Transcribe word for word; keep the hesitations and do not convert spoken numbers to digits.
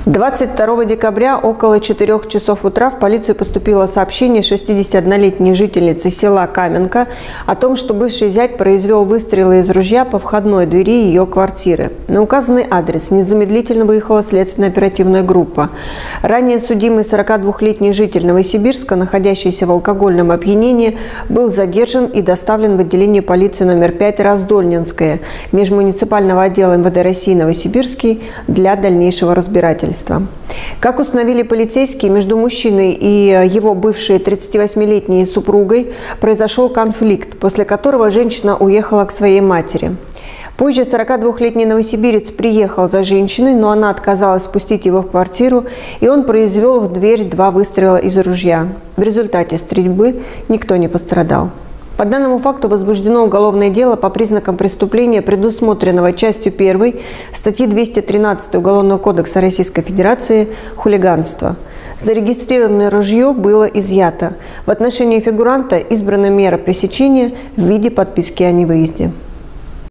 двадцать второго декабря около четырёх часов утра в полицию поступило сообщение шестидесятиоднолетней жительницы села Каменка о том, что бывший зять произвел выстрелы из ружья по входной двери ее квартиры. На указанный адрес незамедлительно выехала следственно-оперативная группа. Ранее судимый сорокадвухлетний житель Новосибирска, находящийся в алкогольном опьянении, был задержан и доставлен в отделение полиции номер пять Раздольненское межмуниципального отдела эм вэ дэ России Новосибирский для дальнейшего разбирательства. Как установили полицейские, между мужчиной и его бывшей тридцативосьмилетней супругой произошел конфликт, после которого женщина уехала к своей матери. Позже сорокадвухлетний новосибирец приехал за женщиной, но она отказалась впустить его в квартиру, и он произвел в дверь два выстрела из ружья. В результате стрельбы никто не пострадал. По данному факту возбуждено уголовное дело по признакам преступления, предусмотренного частью первой статьи двести тринадцать Уголовного кодекса Российской Федерации «Хулиганство». Зарегистрированное ружье было изъято. В отношении фигуранта избрана мера пресечения в виде подписки о невыезде.